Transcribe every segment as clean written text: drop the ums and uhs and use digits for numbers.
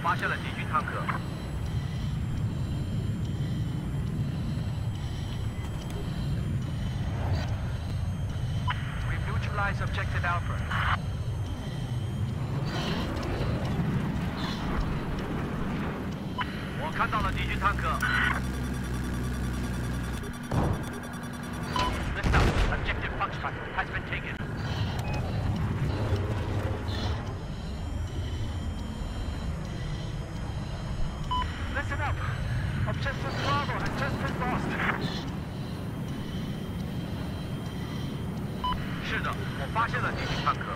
发现了敌军坦克。We've neutralized objective Alpha. 我看到了敌军坦克。Listen up. Objective Foxtrot has been taken. Listen up. Objective Bravo has just been lost. 是的，我发现了敌军坦克。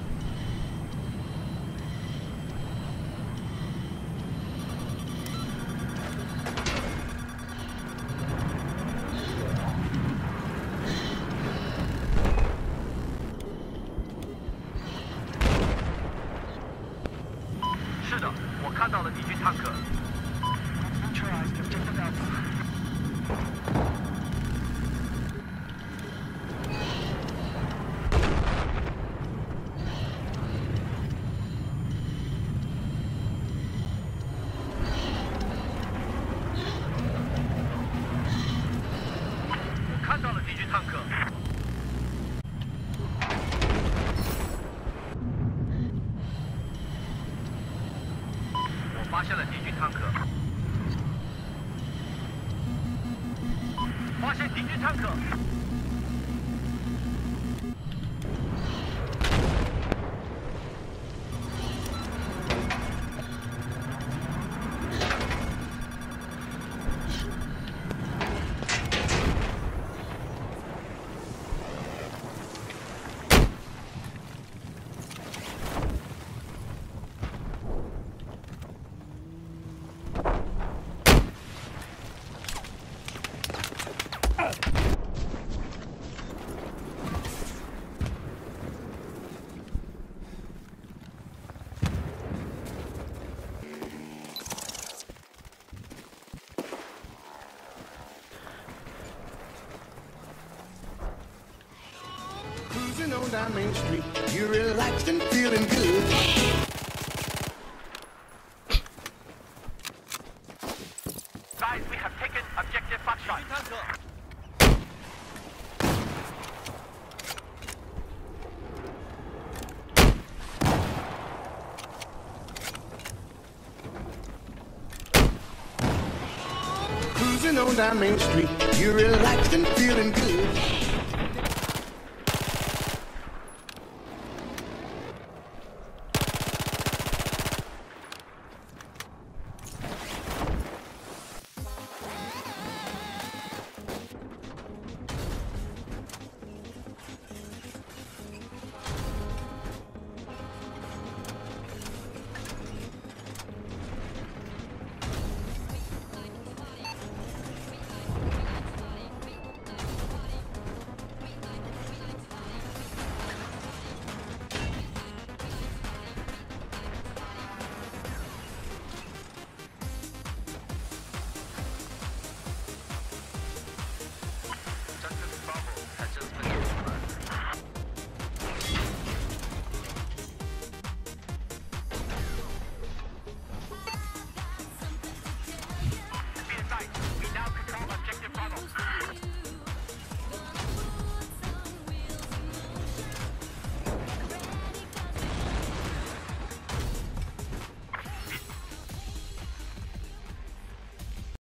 是的，我看到了敌军坦克。Neutralized objective Alpha. 我看到了敌军坦克。我发现了敌军坦克。发现敌军坦克。 Cruising on down Main Street, you're relaxed and feeling good. Guys, we have taken objective Foxtrot. 坦克。 Cruising on down Main Street, you're relaxed and feeling good.